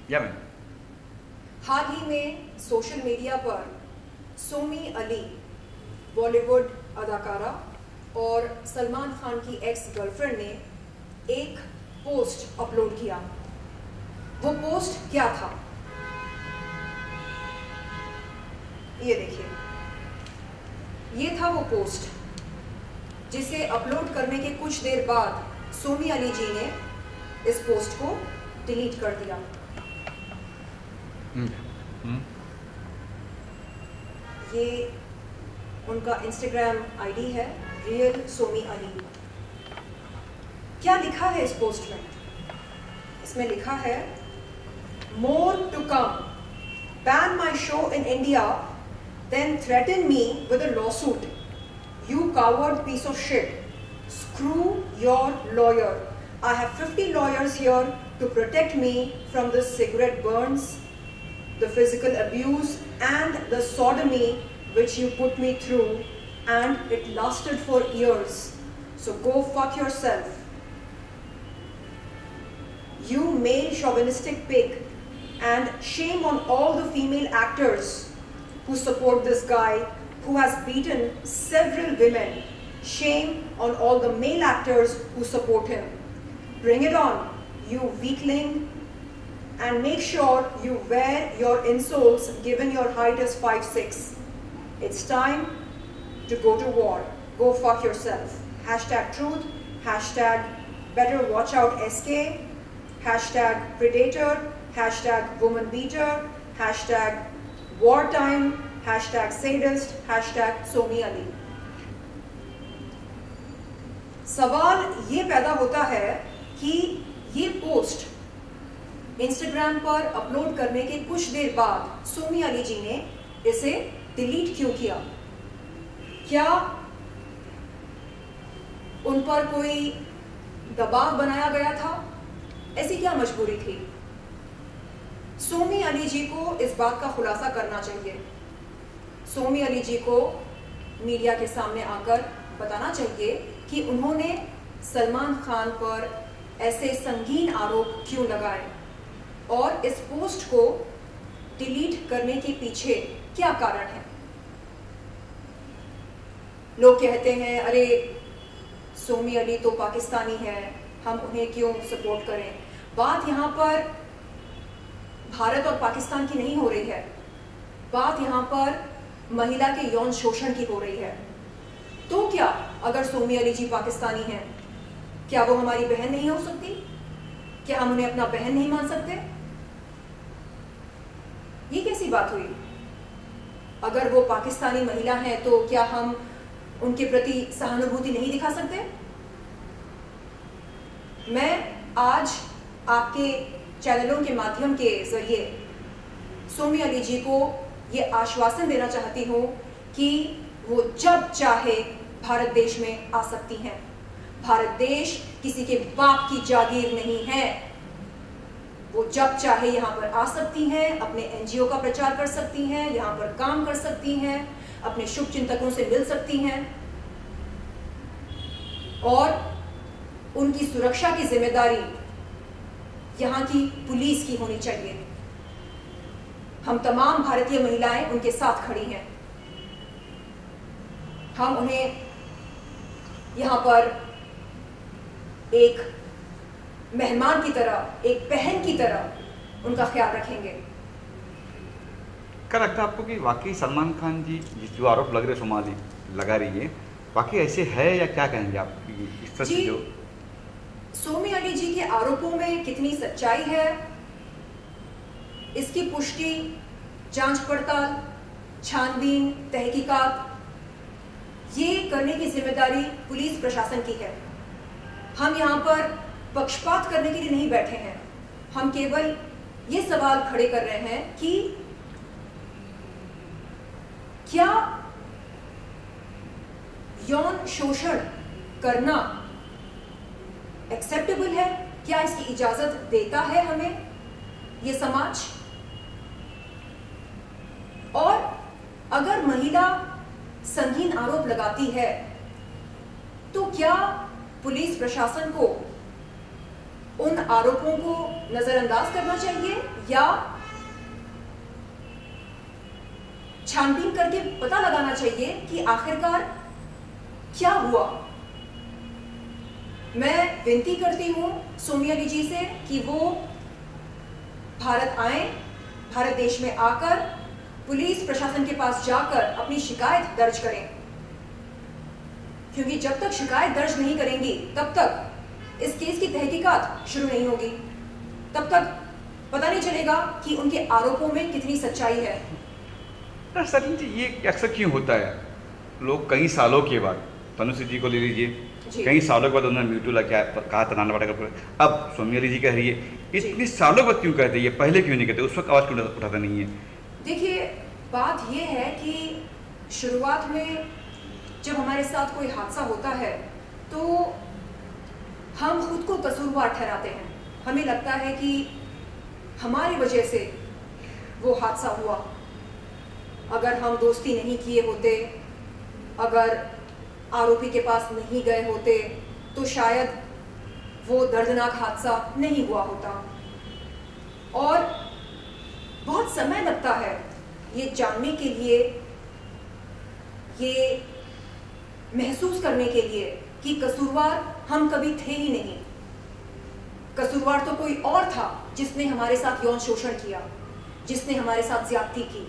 या मैम। हाल ही में social media पर सोमी अली, बॉलीवुड अदाकारा और सलमान खान की एक्स गर्लफ्रेंड ने एक पोस्ट अपलोड किया। वो पोस्ट क्या था, ये देखिए। ये था वो पोस्ट जिसे अपलोड करने के कुछ देर बाद सोमी अली जी ने इस पोस्ट को डिलीट कर दिया। ये उनका इंस्टाग्राम आईडी है, रियल सोमी अली। क्या लिखा है इस पोस्ट में? इसमें लिखा है, more to come, ban my show in India, then threaten me with a lawsuit, you coward piece of shit, screw your lawyer, I have 50 lawyers here to protect me from the cigarette burns, the physical abuse and the sodomy which you put me through, and it lasted for years, so go fuck yourself, you male chauvinistic pig, and shame on all the female actors who support this guy who has beaten several women, shame on all the male actors who support him, bring it on, you weakling, and make sure you wear your insoles given your height is 5'6". It's time to go to war. Go fuck yourself. Hashtag truth, hashtag better watch out SK, hashtag predator, hashtag woman beater, hashtag wartime, hashtag sadist, hashtag Somy Ali. सवाल ये पैदा होता है कि ये post Instagram पर upload करने के कुछ देर बाद सोमी अली जी ने इसे डिलीट क्यों किया? क्या उन पर कोई दबाव बनाया गया था? ऐसी क्या मजबूरी थी? सोमी अली जी को इस बात का खुलासा करना चाहिए। सोमी अली जी को मीडिया के सामने आकर बताना चाहिए कि उन्होंने सलमान खान पर ऐसे संगीन आरोप क्यों लगाए और इस पोस्ट को डिलीट करने के पीछे क्या कारण है। लोग कहते हैं, अरे सोमी अली तो पाकिस्तानी है, हम उन्हें क्यों सपोर्ट करें। बात यहाँ पर भारत और पाकिस्तान की नहीं हो रही है, बात यहाँ पर महिला के यौन शोषण की हो रही है। तो क्या अगर सोमी अली जी पाकिस्तानी हैं, क्या वो हमारी बहन नहीं हो सकती? क्या हम उन्हें अपना बहन नहीं मान सकते? ये कैसी बात हुई? अगर वो पाकिस्तानी महिला हैं तो क्या हम उनके प्रति सहानुभूति नहीं दिखा सकते? मैं आज आपके चैनलों के माध्यम के जरिए सोमी अली जी को ये आश्वासन देना चाहती हूँ कि वो जब चाहे भारत देश में आ सकती हैं। भारत देश किसी के बाप की जागीर नहीं है। वो जब चाहे यहाँ पर आ सकती हैं, अपने एनजीओ का प्रचार कर सकती हैं, यहाँ पर काम कर सकती हैं, अपने शुभ चिंतकों से मिल सकती हैं और उनकी सुरक्षा की जिम्मेदारी यहाँ की पुलिस की होनी चाहिए। हम तमाम भारतीय महिलाएं उनके साथ खड़ी हैं। हम उन्हें यहाँ पर एक मेहमान की तरह, एक बहन की तरह उनका ख्याल रखेंगे। क्या लगता है आपको कि वाकई सलमान खान जी जो आरोप लग रहे सोमाली लगा रही है, वाकई ऐसे है या क्या कहेंगे आप इस तरह से? जो सोमी अली जी के आरोपों में कितनी सच्चाई है, इसकी पुष्टि, जांच पड़ताल, छानबीन, तहकीकात, ये करने की जिम्मेदारी पुलिस प्रशासन की है। हम यहाँ पर पक्षपात करने के लिए नहीं बैठे हैं। हम केवल ये सवाल खड़े कर रहे हैं कि क्या यौन शोषण करना एक्सेप्टेबल है? क्या इसकी इजाजत देता है हमें ये समाज? और अगर महिला संगीन आरोप लगाती है तो क्या पुलिस प्रशासन को उन आरोपों को नजरअंदाज करना चाहिए या छानबीन करके पता लगाना चाहिए कि आखिरकार क्या हुआ। मैं विनती करती हूं सोमियाली जी से कि वो भारत आए, भारत देश में आकर पुलिस प्रशासन के पास जाकर अपनी शिकायत दर्ज करें, क्योंकि जब तक शिकायत दर्ज नहीं करेंगी तब तक इस केस की तहकीकात शुरू नहीं होगी, तब तक पता नहीं चलेगा कि उनके आरोपों में कितनी सच्चाई है। सर जी, ये अक्सर क्यों होता है? लोग कई सालों के बाद, तनुश्री जी को ले लीजिए, कई सालों के बाद उन्होंने मीटू कहा था, नाना पाटेकर, अब सोमियाली जी कह रही है, इतनी सालों बाद क्यों कहते हैं? पहले क्यों नहीं कहते? उस वक्त आवाज़ क्यों उठाता नहीं है? देखिए, बात यह है कि शुरुआत में जब हमारे साथ कोई हादसा होता है तो हम खुद को कसूरवार ठहराते हैं। हमें लगता है कि हमारी वजह से वो हादसा हुआ। अगर हम दोस्ती नहीं किए होते, अगर आरोपी के पास नहीं गए होते, तो शायद वो दर्दनाक हादसा नहीं हुआ होता। और बहुत समय लगता है ये जानने के लिए, ये महसूस करने के लिए कि कसूरवार हम कभी थे ही नहीं। कसूरवार तो कोई और था जिसने हमारे साथ यौन शोषण किया, जिसने हमारे साथ ज्यादती की।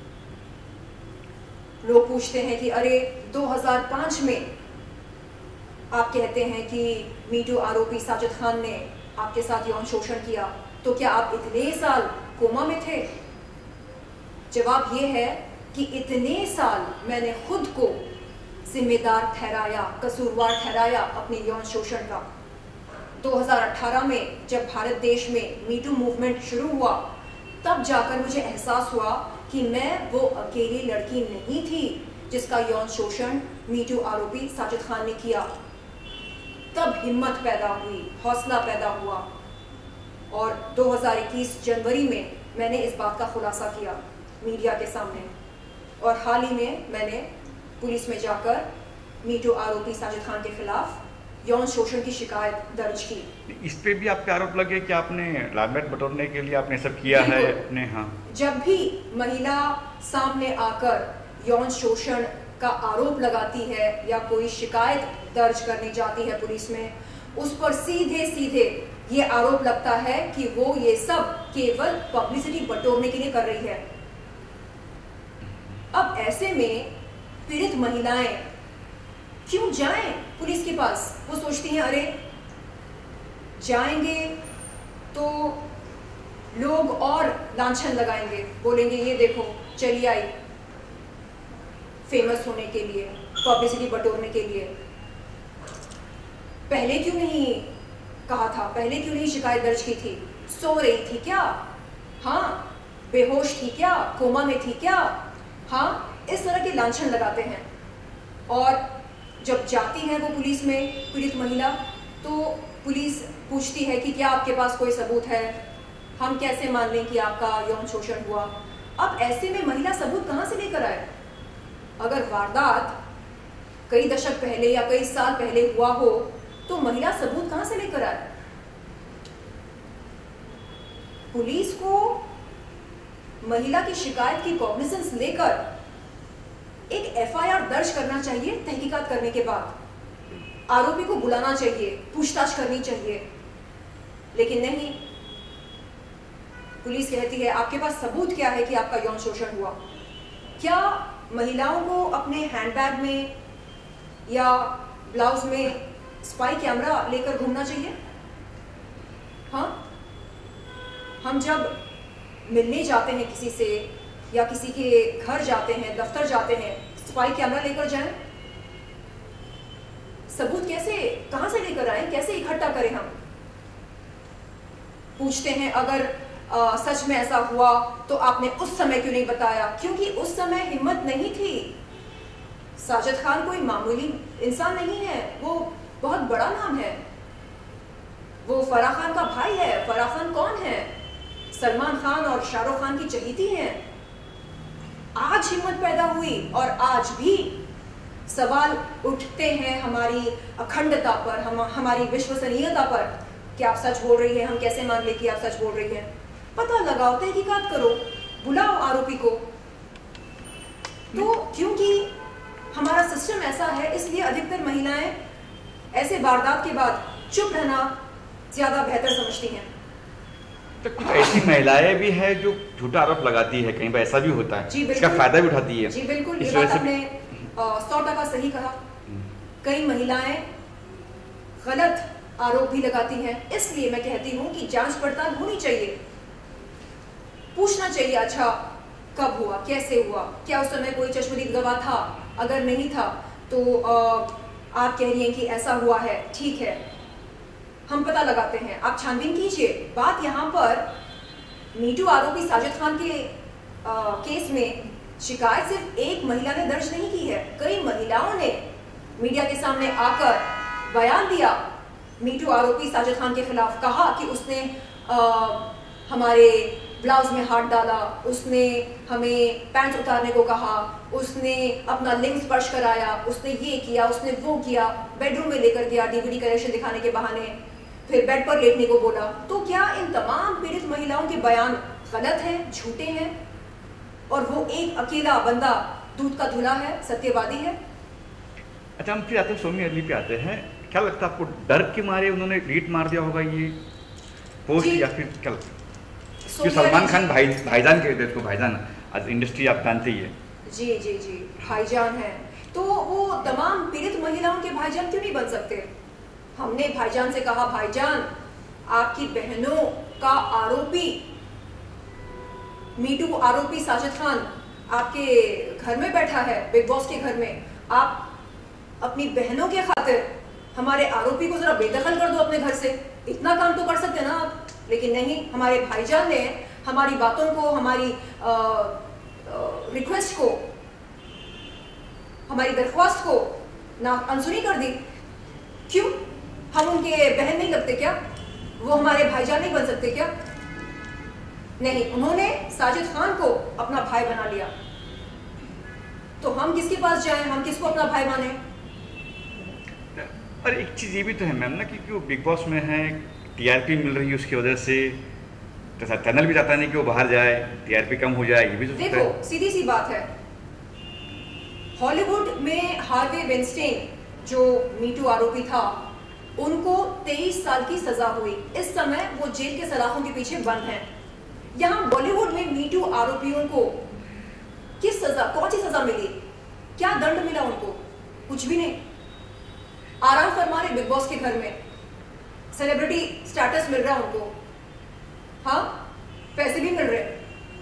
लोग पूछते हैं कि अरे 2005 में आप कहते हैं कि मीटू आरोपी साजिद खान ने आपके साथ यौन शोषण किया, तो क्या आप इतने साल कोमा में थे? जवाब यह है कि इतने साल मैंने खुद को जिम्मेदार ठहराया, कसूरवार ठहराया अपने यौन शोषण का। 2018 में जब भारत देश में मीटू मूवमेंट शुरू हुआ, तब जाकर मुझे एहसास हुआ कि मैं वो अकेली लड़की नहीं थी जिसका यौन शोषण मीटू आरोपी साजिद खान ने किया। तब हिम्मत पैदा हुई, हौसला पैदा हुआ, और 2021 जनवरी में मैंने इस बात का खुलासा किया मीडिया के सामने। और हाल ही में मैंने पुलिस में जाकर मीटू आरोपी साजिद खान के खिलाफ यौन शोषण की शिकायत दर्ज की। इस पे भी आपके आरोप लगे कि आपने लाइमलाइट बटोरने के लिए आपने सब किया है अपने? हाँ, जब भी महिला सामने आकर यौन शोषण का आरोप लगाती है या कोई शिकायत दर्ज करने जाती है पुलिस में, उस पर सीधे सीधे ये आरोप लगता है कि वो ये सब केवल पब्लिसिटी बटोरने के लिए कर रही है। अब ऐसे में पीड़ित महिलाएं क्यों जाएं पुलिस के पास? वो सोचती हैं अरे जाएंगे तो लोग और लांछन लगाएंगे, बोलेंगे ये देखो चली आई फेमस होने के लिए, पब्लिसिटी बटोरने के लिए। पहले क्यों नहीं कहा था? पहले क्यों नहीं शिकायत दर्ज की थी? सो रही थी क्या? हाँ, बेहोश थी क्या? कोमा में थी क्या? हाँ, इस तरह के लांछन लगाते हैं। और जब जाती है वो पुलिस में पीड़ित महिला, तो पुलिस पूछती है कि क्या आपके पास कोई सबूत है? हम कैसे मान लें कि आपका यौन शोषण हुआ? अब ऐसे में महिला सबूत कहाँ से लेकर आए? अगर वारदात कई दशक पहले या कई साल पहले हुआ हो तो महिला सबूत कहाँ से लेकर आए? पुलिस को महिला की शिकायत की कॉग्निजेंस लेकर एक एफआईआर दर्ज करना चाहिए। तहकीकात करने के बाद आरोपी को बुलाना चाहिए, पूछताछ करनी चाहिए, लेकिन नहीं। पुलिस कहती है आपके पास सबूत क्या है कि आपका यौन शोषण हुआ? क्या महिलाओं को अपने हैंडबैग में या ब्लाउज में स्पाई कैमरा लेकर घूमना चाहिए? हाँ, हम जब मिलने जाते हैं किसी से या किसी के घर जाते हैं, दफ्तर जाते हैं, स्पाई कैमरा लेकर जाएं? सबूत कैसे, कहां से लेकर आए? कैसे इकट्ठा करें? हम पूछते हैं अगर सच में ऐसा हुआ तो आपने उस समय क्यों नहीं बताया? क्योंकि उस समय हिम्मत नहीं थी। साजिद खान कोई मामूली इंसान नहीं है, वो बहुत बड़ा नाम है। वो फराह खान का भाई है। फराह खान कौन है? सलमान खान और शाहरुख खान की चहेती हैं। आज हिम्मत पैदा हुई और आज भी सवाल उठते हैं हमारी अखंडता पर, हमारी विश्वसनीयता पर कि आप सच बोल रही है, हम कैसे मान ले कि आप सच बोल रही है? पता लगाओ, तहकीकात करो, बुलाओ आरोपी को। तो क्योंकि हमारा सिस्टम ऐसा है, इसलिए अधिकतर महिलाएं ऐसे वारदात के बाद चुप रहना ज्यादा बेहतर समझती हैं। तो कुछ ऐसी महिलाएं भी है जो झूठा आरोप लगाती है, कहीं पर ऐसा भी होता है, इसका फायदा भी उठाती है। जी बिल्कुल, ये बात आपने 100% सही कहा। कई महिलाएं गलत आरोप भी लगाती हैं, इसलिए मैं कहती हूँ कि जांच पड़ताल होनी चाहिए, पूछना चाहिए अच्छा कब हुआ, कैसे हुआ, क्या उस समय कोई चश्मदीद गवाह था, अगर नहीं था तो आप कह रही हैं कि ऐसा हुआ है, ठीक है, हम पता लगाते हैं, आप छानबीन कीजिए। बात यहाँ पर मीटू आरोपी साजिद खान के केस में शिकायत सिर्फ एक महिला ने दर्ज नहीं की है, कई महिलाओं ने मीडिया के सामने आकर बयान दिया मीटू आरोपी साजिद खान के खिलाफ। कहा कि उसने हमारे ब्लाउज में हाथ डाला, उसने हमें पैंट उतारने को कहा, उसने अपना लिंग स्पर्श कराया, उसने ये किया, उसने वो किया, बेडरूम में लेकर गया डीवीडी कलेक्शन दिखाने के बहाने, फिर बेड पर लेटने को बोला। तो क्या इन तमाम पीड़ित महिलाओं के बयान गलत हैं, झूठे हैं, और वो एक अकेला बंदा दूध का धुला है, सत्यवादी है? अच्छा, हम फिर आते हैं सौम्या अली पे आते हैं। क्या लगता है आपको, डर के मारे उन्होंने डिलीट मार दिया होगा ये पोस्ट, या फिर क्या लगता है? क्यों सलमान खान भाईजान कहते हैं, भाईजान आज इंडस्ट्री आप जानते ही है। जी जी जी, भाईजान है, तो वो तमाम पीड़ित महिलाओं के भाईजान क्यों नहीं बन सकते? हमने भाईजान से कहा, भाईजान आपकी बहनों का आरोपी मीटू आरोपी साजिद खान आपके घर में बैठा है, बिग बॉस के घर में, आप अपनी बहनों के खातिर हमारे आरोपी को जरा बेदखल कर दो अपने घर से, इतना काम तो कर सकते हैं ना आप। लेकिन नहीं, हमारे भाईजान ने हमारी बातों को, हमारी रिक्वेस्ट को, हमारी दरख्वास्त को ना अनसुनी कर दी। क्यों? हम उनके बहन नहीं लगते क्या? वो हमारे भाईजान नहीं बन सकते क्या? नहीं, उन्होंने साजिद खान को अपना भाई बना लिया, तो हम किसके पास जाएं, हम किसको अपना भाई माने? और एक चीज़ ये भी तो है मैम ना, क्योंकि वो बिग बॉस में है, टीआरपी मिल रही है उसकी वजह से, तो चैनल भी चाहता नहीं कि वो बाहर जाए, टीआरपी कम हो जाए, ये भी तो देखो सीधी सी बात है, हॉलीवुड में हार्वे वेनस्टीन जो मीटू आरोपी था, उनको 23 साल की सजा हुई। इस समय वो जेल के सलाखों के पीछे बंद हैं। यहाँ बॉलीवुड में मीटू आरोपियों को किस सजा, कौन सी सजा मिली, क्या दंड मिला उनको? कुछ भी नहीं। आराम फरमा रहे बिग बॉस के घर में, सेलिब्रिटी स्टेटस मिल रहा है उनको, हाँ, पैसे भी मिल रहे।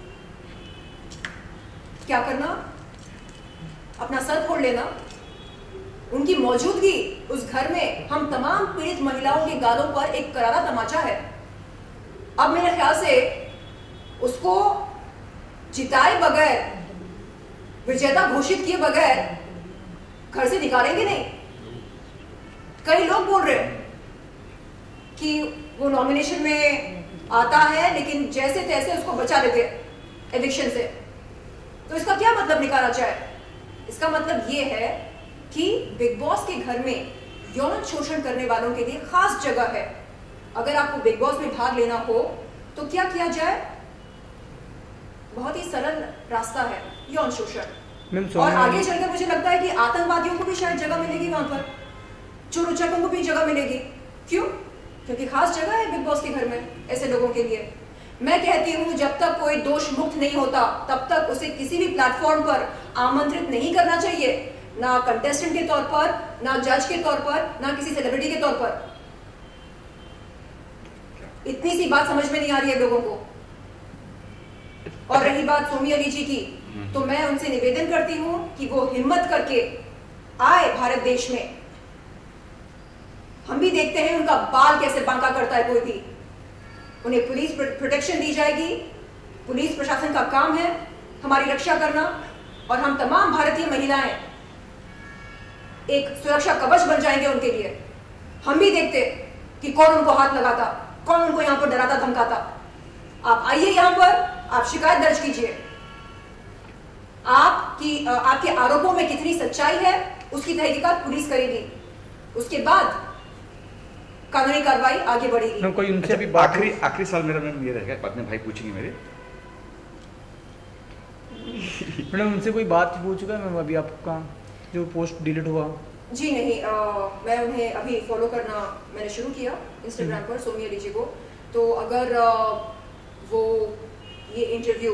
क्या करना? अपना सर फोड़ लेना। उनकी मौजूदगी उस घर में हम तमाम पीड़ित महिलाओं के गालों पर एक करारा तमाचा है। अब मेरे ख्याल से उसको जिताए बगैर, विजेता घोषित किए बगैर घर से निकालेंगे नहीं। कई लोग बोल रहे हैं कि वो नॉमिनेशन में आता है, लेकिन जैसे तैसे उसको बचा लेते एविक्शन से। तो इसका क्या मतलब निकाला जाए? इसका मतलब ये है कि बिग बॉस के घर में यौन शोषण करने वालों के लिए खास जगह है। अगर आपको बिग बॉस में भाग लेना हो तो क्या किया जाए? बहुत ही सरल रास्ता है, यौन शोषण। और आगे चलकर मुझे लगता है कि आतंकवादियों को भी शायद जगह मिलेगी वहां पर, चोर उचक्कों को भी जगह मिलेगी। क्यों? क्योंकि खास जगह है बिग बॉस के घर में ऐसे लोगों के लिए। मैं कहती हूँ जब तक कोई दोष मुक्त नहीं होता तब तक उसे किसी भी प्लेटफॉर्म पर आमंत्रित नहीं करना चाहिए, ना कंटेस्टेंट के तौर पर, ना जज के तौर पर, ना किसी सेलिब्रिटी के तौर पर। इतनी सी बात समझ में नहीं आ रही है लोगों को। और रही बात सोमी अली जी की, तो मैं उनसे निवेदन करती हूँ कि वो हिम्मत करके आए भारत देश में। हम भी देखते हैं उनका बाल कैसे बांका करता है कोई भी। उन्हें पुलिस प्रोटेक्शन दी जाएगी। पुलिस प्रशासन का काम है हमारी रक्षा करना, और हम तमाम भारतीय महिलाएं एक सुरक्षा कवच बन जाएंगे उनके लिए। हम भी देखते कि कौन उनको हाथ लगाता, कौन उनको यहाँ पर डराता धमकाता। आप आइए यहाँ पर, आप शिकायत दर्ज कीजिए। आपके आरोपों में कितनी सच्चाई है उसकी तहकीकात पुलिस करेगी। उसके बाद कानूनी कार्रवाई आगे बढ़ेगी। कोई उनसे भी बात आखिरी सवाल मेरा मैम ये रहेगा, बाद में भाई पूछेंगे मेरे। मैडम उनसे कोई बात हो चुका है मैम अभी आपका जो पोस्ट डिलीट हुआ? जी नहीं, मैं उन्हें अभी फॉलो करना मैंने शुरू किया इंस्टाग्राम पर, सोमी अली जी को। तो अगर वो ये इंटरव्यू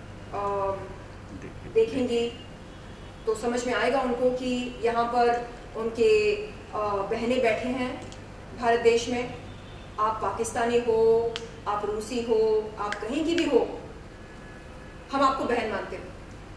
देखेंगी तो समझ में आएगा उनको कि यहाँ पर उनके बहनें बैठे हैं भारत देश में। आप पाकिस्तानी हो, आप रूसी हो, आप कहीं की भी हो, हम आपको बहन मानते हैं।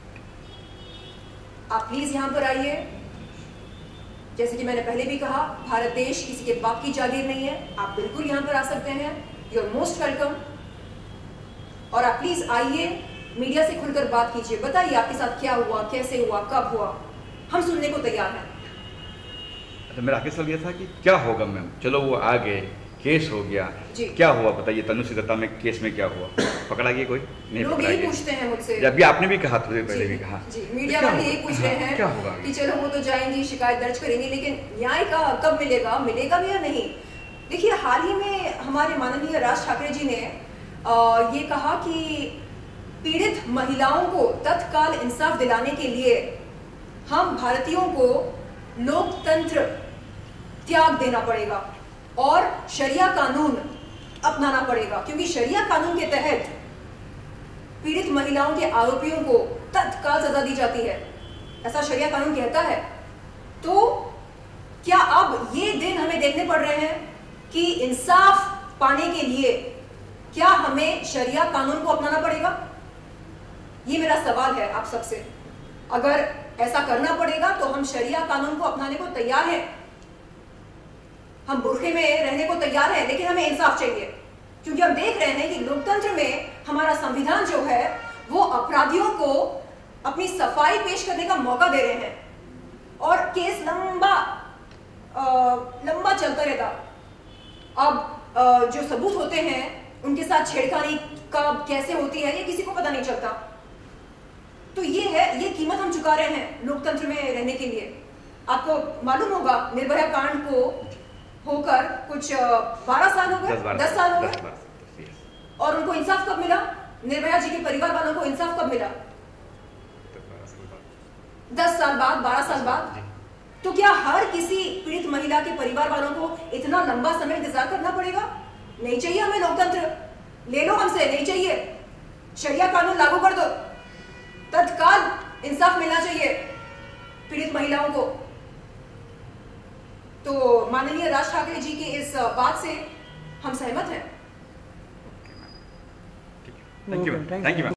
आप प्लीज यहाँ पर आइए। जैसे कि मैंने पहले भी कहा, भारत देश किसी के बाप की जागीर नहीं है। आप बिल्कुल यहाँ पर आ सकते हैं, यू आर मोस्ट वेलकम। और आप प्लीज आइए, मीडिया से खुलकर बात कीजिए, बताइए आपके साथ क्या हुआ, कैसे हुआ, कब हुआ, हम सुनने को तैयार हैं। तो मेरा आखिर सवाल ये था कि क्या होगा मैम, चलो वो आ गए, केस हो गया, क्या हुआ बताइए, तनुश्री दत्ता में केस में क्या हुआ, पकड़ा गया कोई? नहीं लोग यही पूछते हैं मुझसे, जब भी आपने भी कहा, थोड़ी पहले भी कहा जी, मीडिया वाले यही पूछ रहे हैं क्या होगा कि चलो वो तो जाएंगी, शिकायत दर्ज करेंगे, लेकिन न्याय का कब मिलेगा, मिलेगा भी या नहीं। देखिए, हाल ही में हमारे माननीय राज ठाकरे जी ने ये कहा कि पीड़ित महिलाओं को तत्काल इंसाफ दिलाने के लिए हम भारतीयों को लोकतंत्र त्याग देना पड़ेगा और शरिया कानून अपनाना पड़ेगा, क्योंकि शरिया कानून के तहत पीड़ित महिलाओं के आरोपियों को तत्काल सजा दी जाती है, ऐसा शरिया कानून कहता है। तो क्या अब ये दिन हमें देखने पड़ रहे हैं कि इंसाफ पाने के लिए क्या हमें शरिया कानून को अपनाना पड़ेगा? ये मेरा सवाल है आप सबसे। अगर ऐसा करना पड़ेगा तो हम शरिया कानून को अपनाने को तैयार हैं, हम बुरखे में रहने को तैयार हैं, लेकिन हमें इंसाफ चाहिए, क्योंकि हम देख रहे हैं कि लोकतंत्र में हमारा संविधान जो है वो अपराधियों को अपनी सफाई पेश करने का मौका दे रहे हैं और केस लंबा चलता रहता। अब जो सबूत होते हैं उनके साथ छेड़खानी कब कैसे होती है ये किसी को पता नहीं चलता। तो ये कीमत हम चुका रहे हैं लोकतंत्र में रहने के लिए। आपको मालूम होगा, निर्भया कांड को होकर कुछ 12 साल हो गए, 10 साल हो गए, और उनको इंसाफ कब मिला? निर्भया जी के परिवार वालों को इंसाफ कब मिला? 10 साल बाद, 12 साल बाद। तो क्या हर किसी पीड़ित महिला के परिवार वालों को इतना लंबा समय इंतजार करना पड़ेगा? नहीं चाहिए हमें लोकतंत्र, ले लो हमसे, नहीं चाहिए। शरिया कानून लागू कर दो, तत्काल इंसाफ मिलना चाहिए पीड़ित महिलाओं को। तो माननीय राज ठाकरे जी की इस बात से हम सहमत हैं। Thank you.